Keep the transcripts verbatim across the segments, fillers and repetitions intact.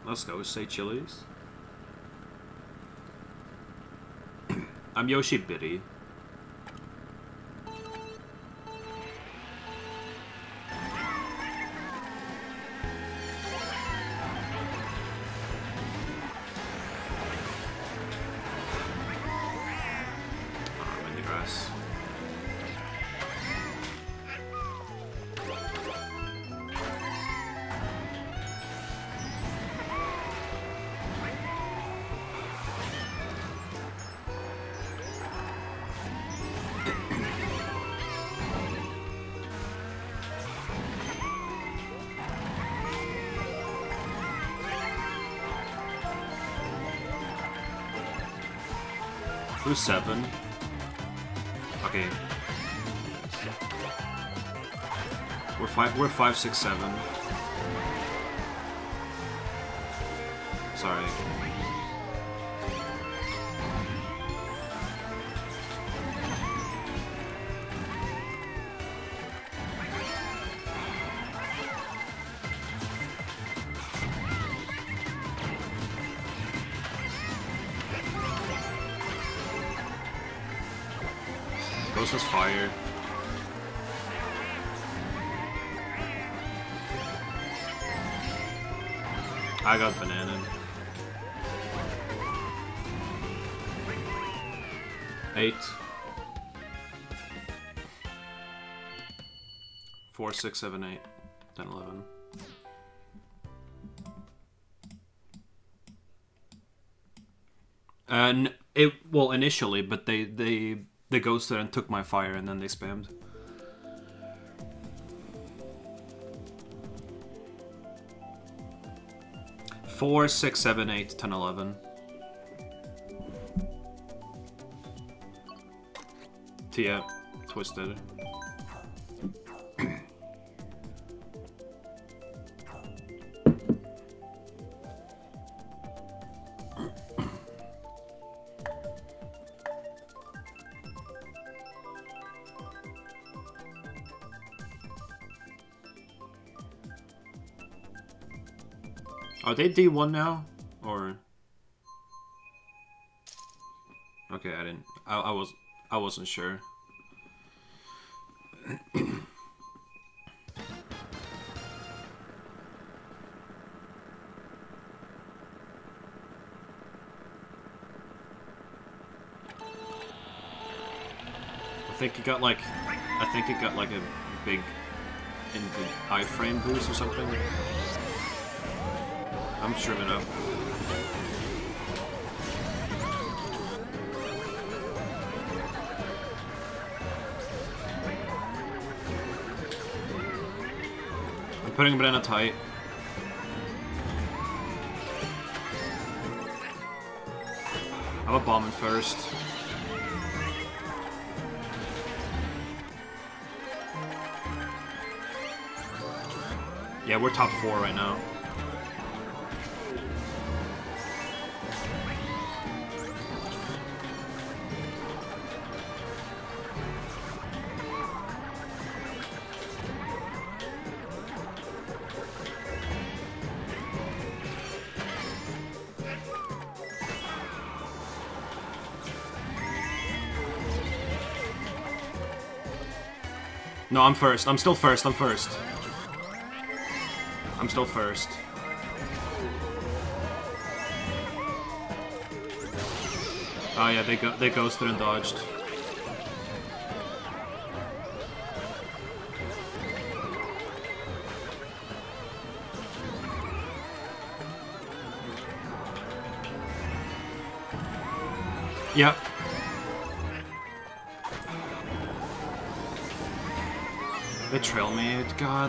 Let's go, say Chili's. I'm Yoshi Bitty. Who's seven? Okay. We're five. We're five, six, seven. Sorry. Ghost is fire. I got banana. Eight. Four, six, seven, eight. Ten, eleven. And it well initially, but they they they ghosted and took my fire, and then they spammed. Four, six, seven, eight, ten, eleven. Tia, twisted. Are they D one now? Or... Okay, I didn't... I, I was... I wasn't sure. I think it got like... I think it got like a big... in the iframe boost or something. I'm sure it up. I'm putting banana tight. I'm a bombing first. Yeah, we're top four right now. No, I'm first. I'm still first. I'm first. I'm still first. Oh yeah, they go they ghosted and dodged. Yep. They trail me, God.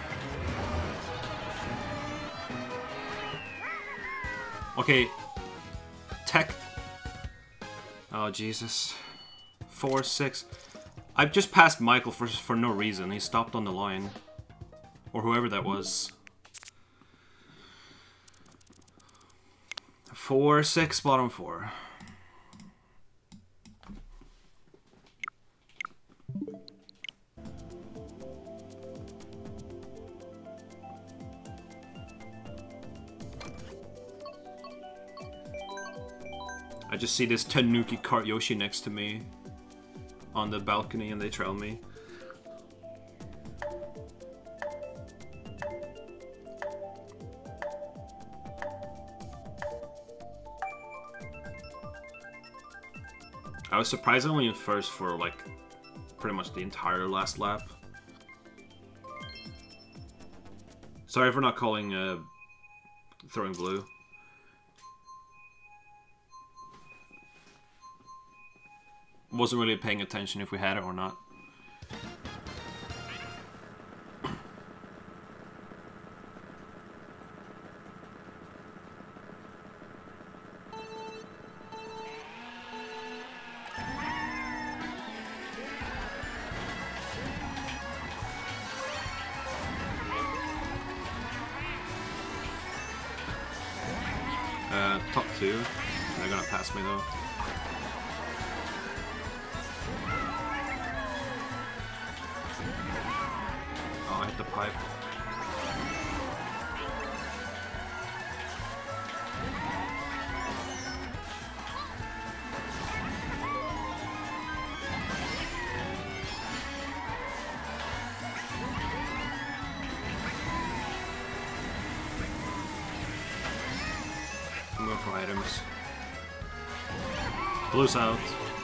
Okay. Tech. Oh, Jesus. Four, six. I've just passed Michael for, for no reason. He stopped on the line. Or whoever that was. Four, six, bottom four. I just see this Tanuki Kart Yoshi next to me on the balcony and they trail me. I was surprised only in first for like pretty much the entire last lap. Sorry for not calling uh, throwing blue. Wasn't really paying attention if we had it or not. Uh, top two. They're gonna pass me though. Oh, I hit the pipe. I'm going for items. Blue's out.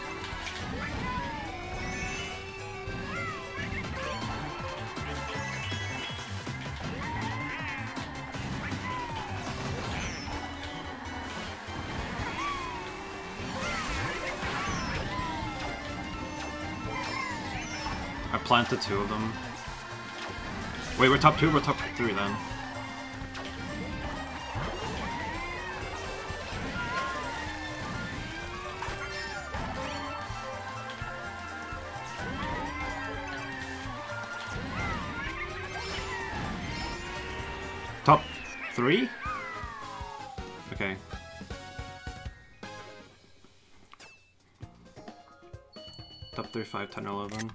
I planted two of them. Wait, we're top two, we're top three then. Top three? Okay. Top three, five, ten, eleven.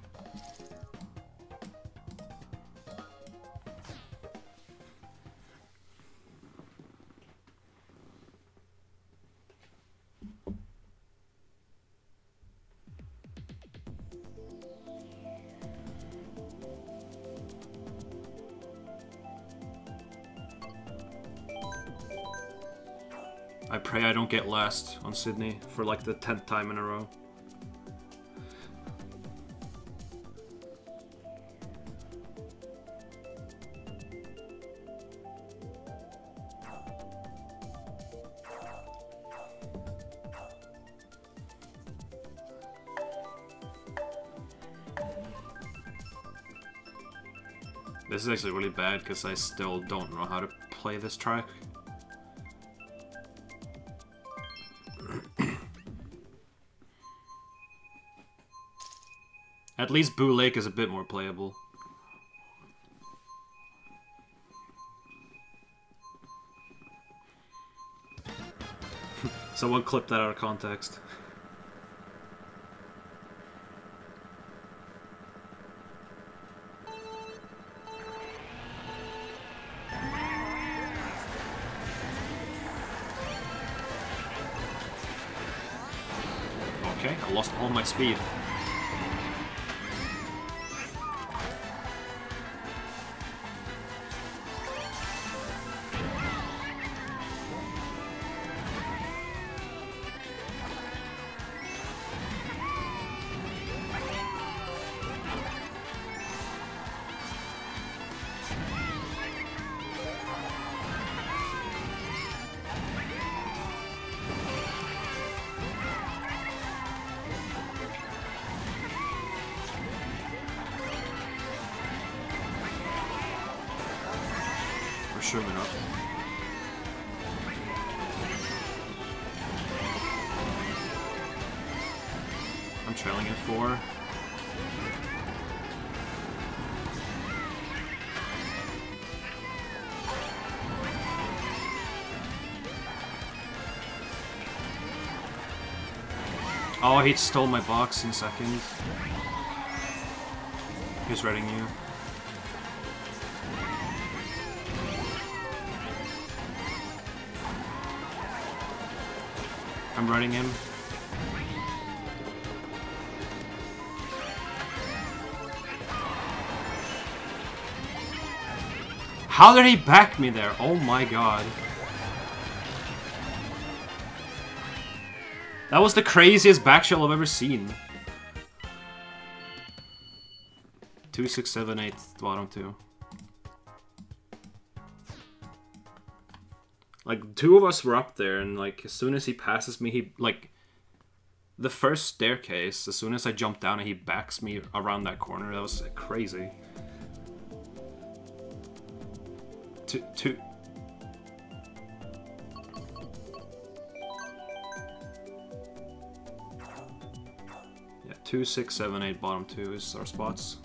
I pray I don't get last on Sydney for like the tenth time in a row. This is actually really bad because I still don't know how to play this track. At least Boo Lake is a bit more playable. Someone clipped that out of context. Okay, I lost all my speed. Sure enough. I'm trailing at four. Oh, he stole my box in second. He's reading you. I'm running him. How did he back me there? Oh my god. That was the craziest back shell I've ever seen. Two, six, seven, eight, bottom two. Like, two of us were up there, and like, as soon as he passes me, he, like, the first staircase, as soon as I jump down and he backs me around that corner, that was crazy. Two, two. Yeah, two, six, seven, eight, bottom two is our spots.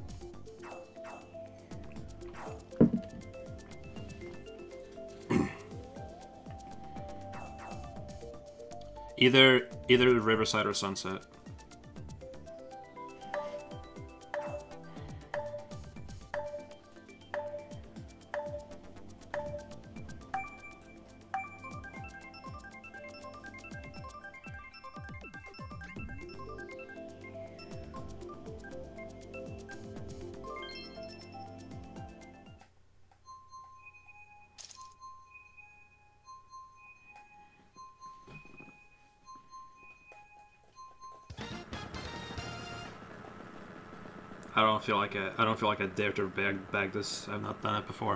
Either either Riverside or Sunset. I don't feel like I, I don't feel like I dare to bag, bag this. I've not done it before.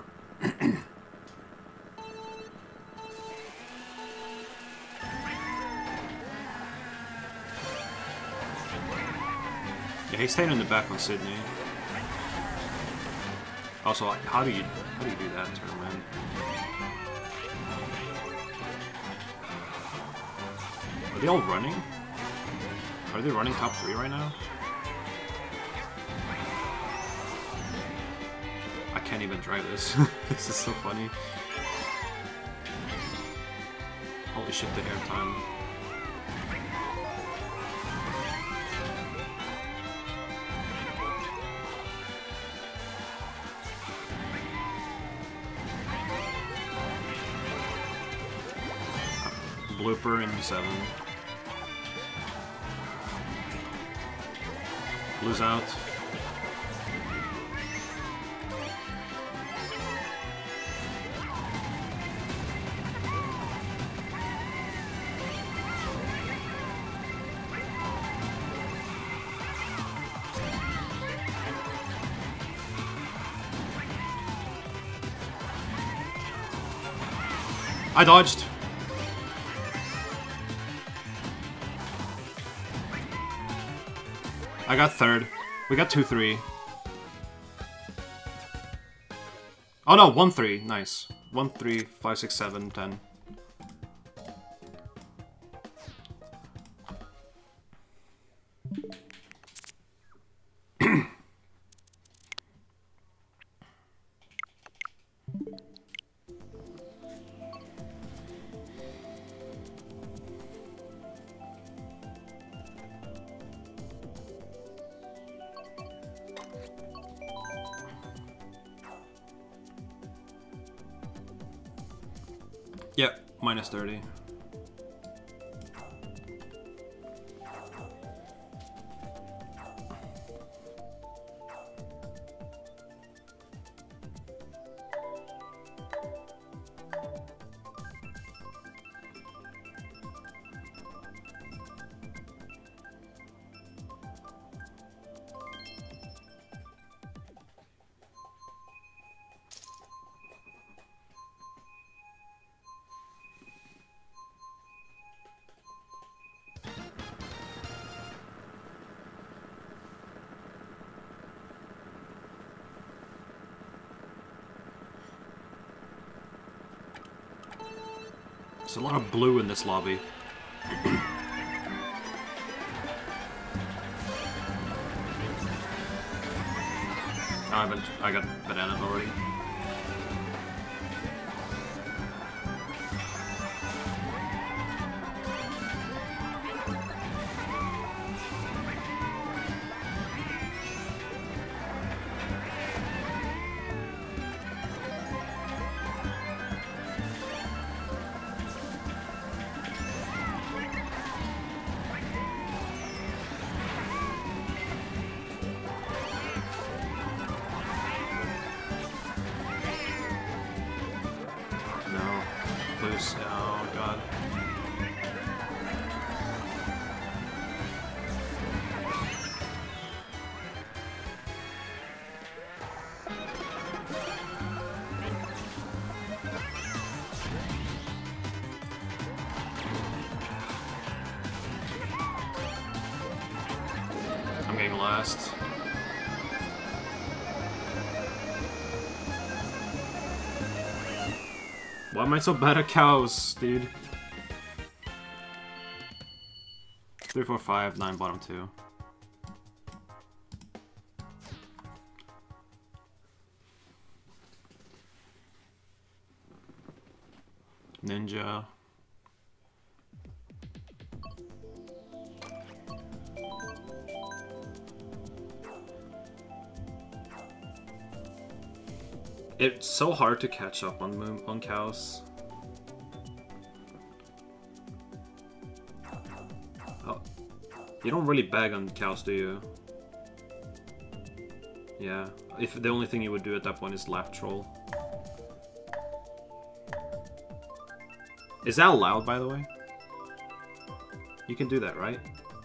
Yeah, he's staying in the back on Sydney. Also, like, how do you how do you do that, tournament? Are they all running? Are they running top three right now? I can't even drive this. This is so funny. Holy shit, the air time. Blooper in seven. Blue's out. I dodged. I got third. We got two three. Oh no, one three. Nice. one three, five six seven, ten. Yep, minus thirty. There's a lot of blue in this lobby. I haven't. I got banana already. last. Why am I so bad at cows, dude? Three, four, five, nine, bottom two. Ninja. It's so hard to catch up on moon on cows. Oh, you don't really bag on cows, do you? Yeah. If the only thing you would do at that point is lap troll. Is that allowed, by the way? You can do that, right?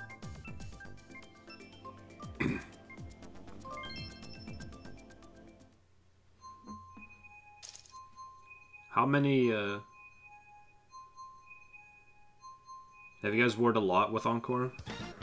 How many, uh... have you guys worked a lot with Encore?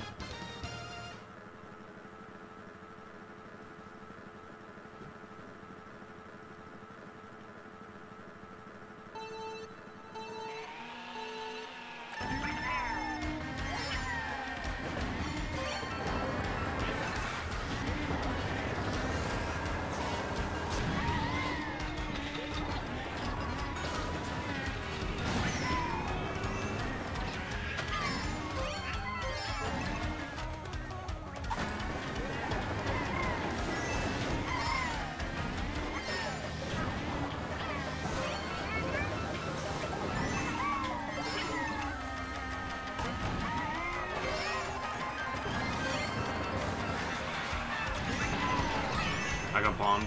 I got bombed.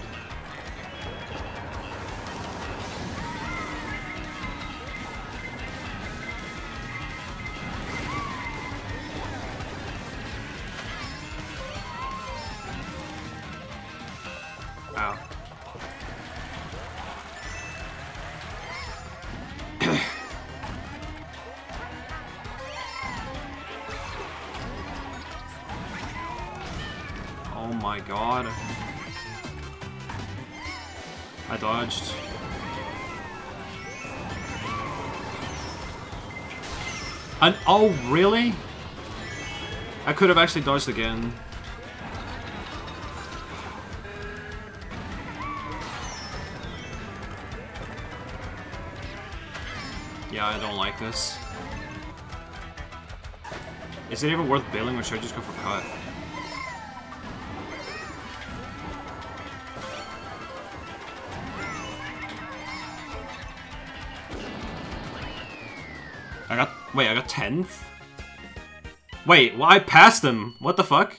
Ow. Oh my god. I dodged. And oh, really? I could have actually dodged again. Yeah, I don't like this. Is it even worth bailing, or should I just go for cut? I got- wait, I got tenth? Wait, well, I passed them! What the fuck?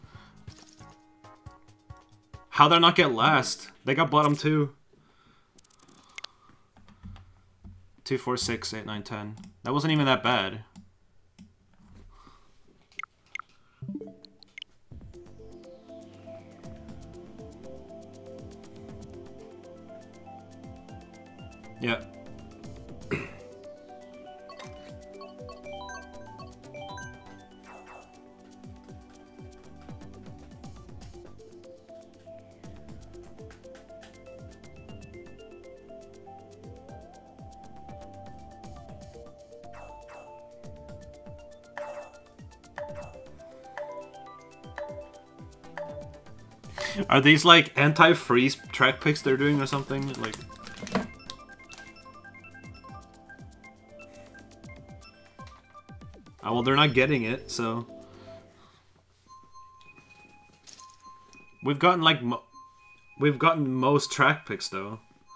How'd I not get last? They got bottom two. Two, four, six, eight, nine, ten. That wasn't even that bad. Yeah. Are these like anti-freeze track picks they're doing or something? Like, oh, well, they're not getting it, so we've gotten like mo we've gotten most track picks though.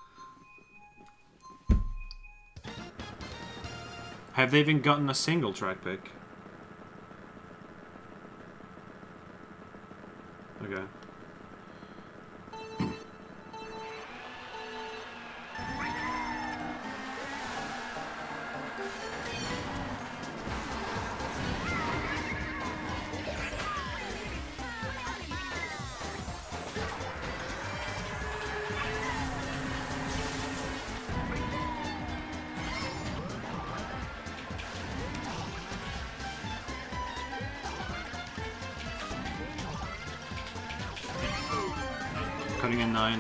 Have they even gotten a single track pick? Okay. Cutting in nine.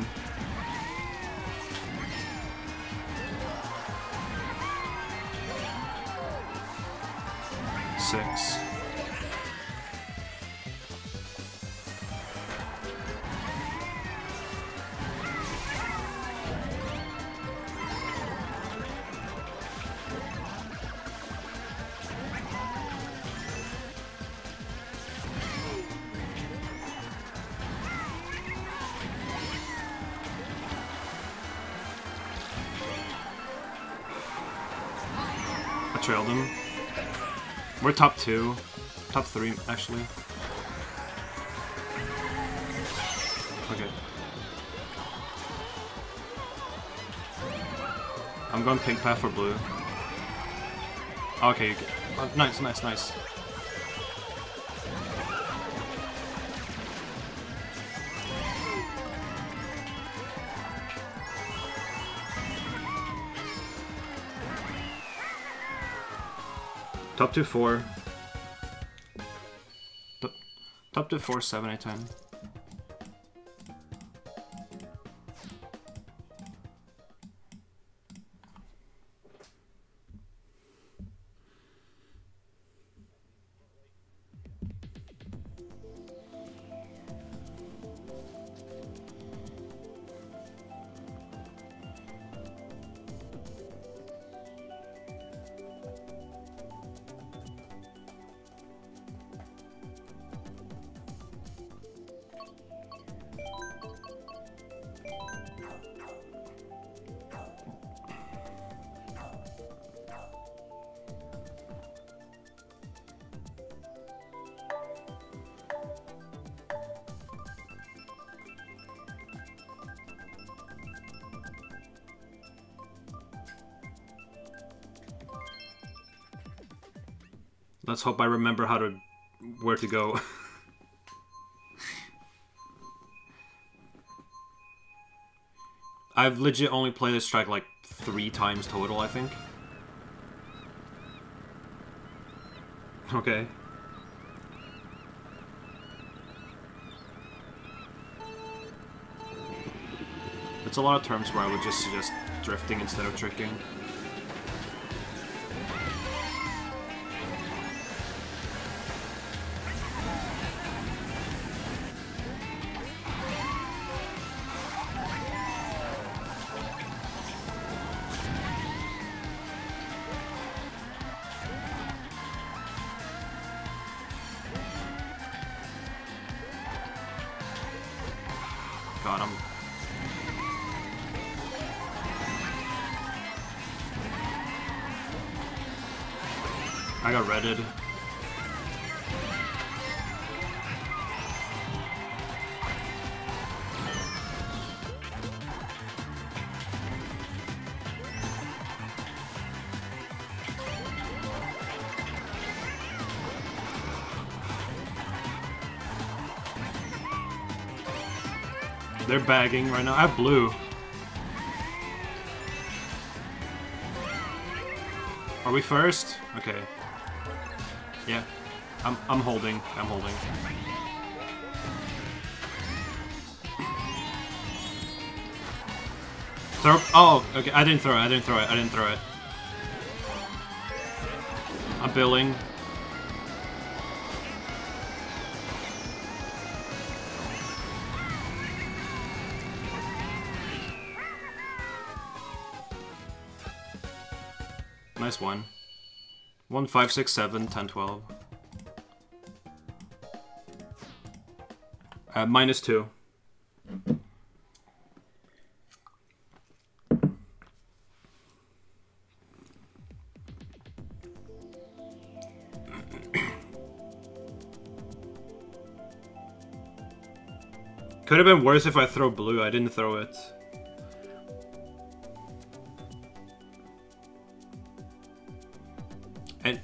Six. I trailed him. We're top two. Top three, actually. Okay. I'm going pink path for blue. Okay, okay. Oh, nice, nice, nice. Top two, four. Top, top two, four, seven, eight, ten. Let's hope I remember how to... where to go. I've legit only played this track like three times total, I think. Okay. It's a lot of terms where I would just suggest drifting instead of tricking. Got him. I got redded. They're bagging right now. I have blue. Are we first? Okay. Yeah. I'm I'm holding. I'm holding. Throw. Oh, okay. I didn't throw it. I didn't throw it. I didn't throw it. I'm billing. Nice one. One, five, six, seven, ten, twelve. Uh, minus two. Could have been worse if I throw blue. I didn't throw it. And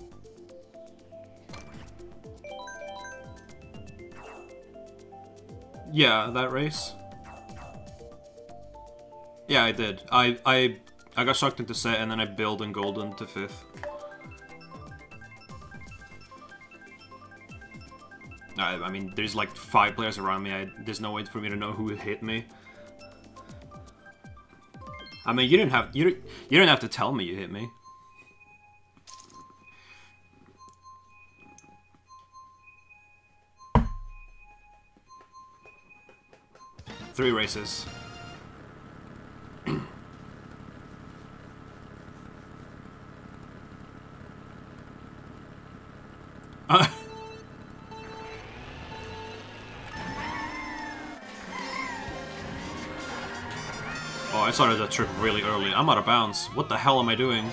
yeah, that race. Yeah, I did. I I I got shocked into set and then I billed in golden to fifth. I, I mean, there's like five players around me. I, there's no way for me to know who hit me. I mean, you didn't have you you didn't have to tell me you hit me. Three races. uh. Oh, I started that trip really early. I'm out of bounds. What the hell am I doing?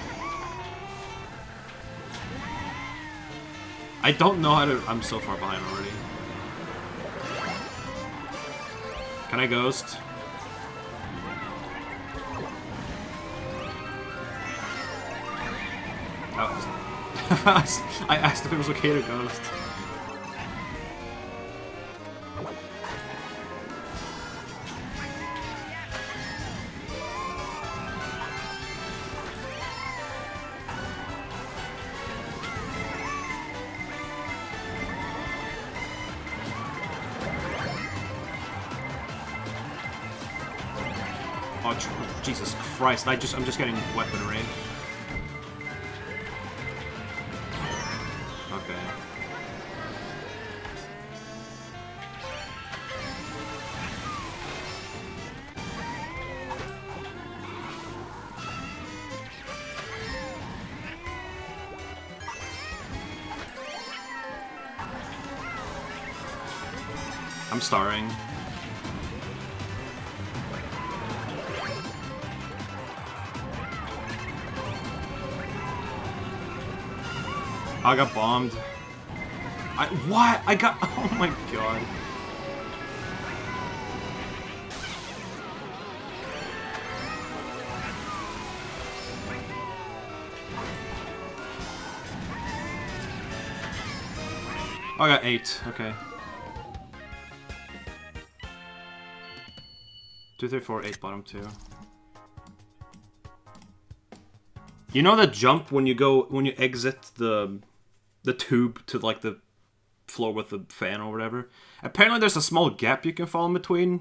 I don't know how to... I'm so far behind already. Can I ghost? I asked if it was okay to ghost. Oh, Jesus Christ! I just—I'm just getting weaponry. Okay. I'm starring. I got bombed. I what? I got. Oh my god. I got eight. Okay. Two, three, four, eight, bottom two. You know that jump when you go when you exit the the tube to like the floor with the fan or whatever? Apparently there's a small gap you can fall in between.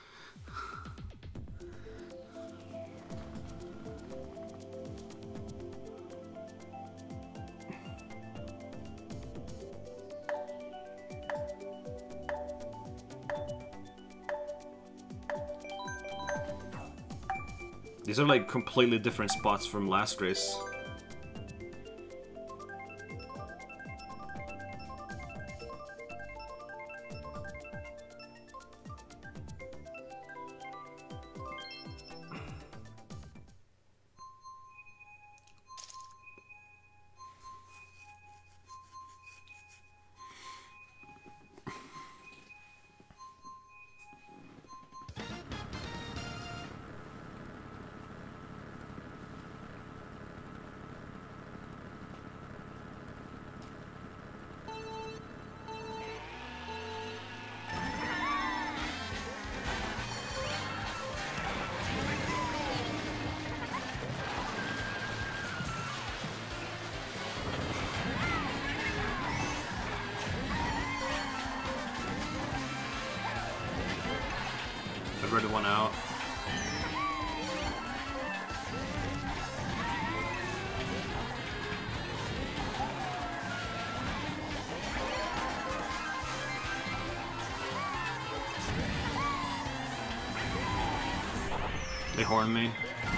These are like completely different spots from last race. I've read one out. They horn me.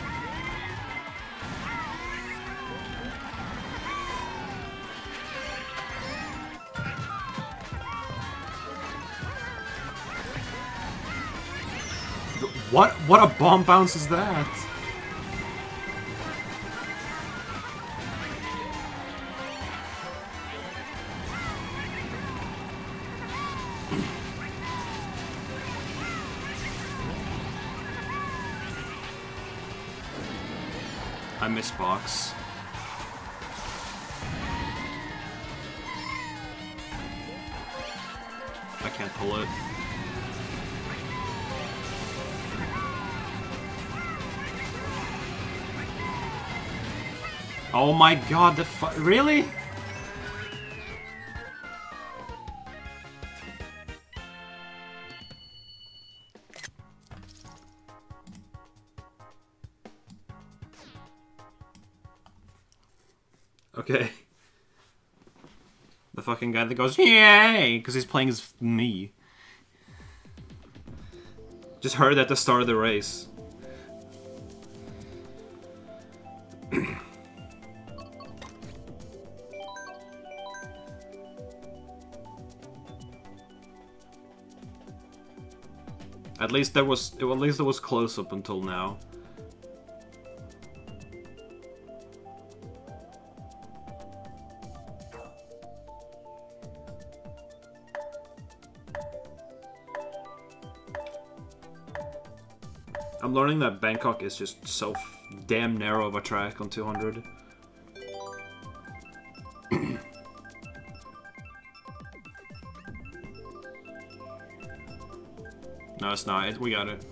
What? What a bomb bounce is that? I miss box. I can't pull it. Oh my god, the fu- really? Okay. The fucking guy that goes, yay! Because he's playing as me. Just heard at the start of the race. At least there was, at least it was close up until now. I'm learning that Bangkok is just so f damn narrow of a track on two hundred. No, it's not. It, we got it.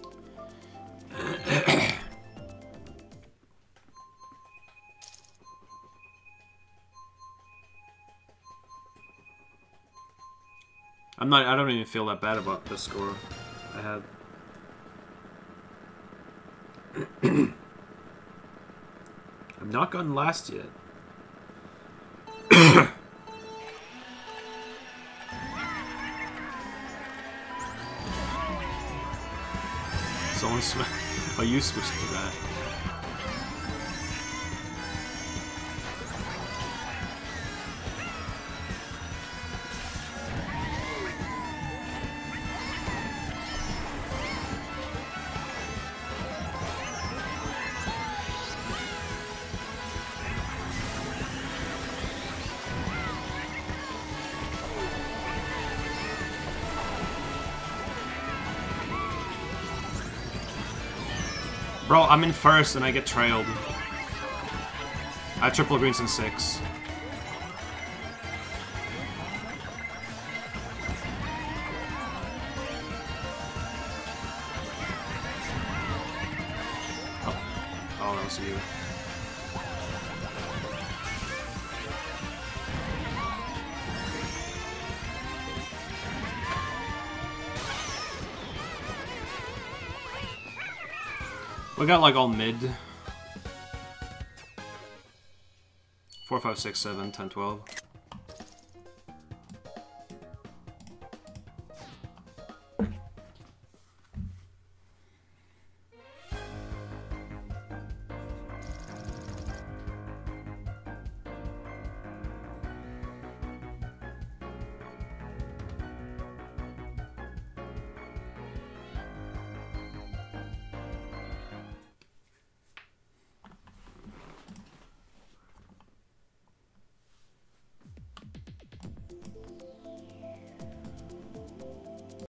I'm not. I don't even feel that bad about the score I had. I've not gotten last yet. Someone sw- oh, you switched to that. Bro, I'm in first and I get trailed. I have triple greens in six. Oh, oh that was you. We got like all mid. four, five, six, seven, ten, twelve.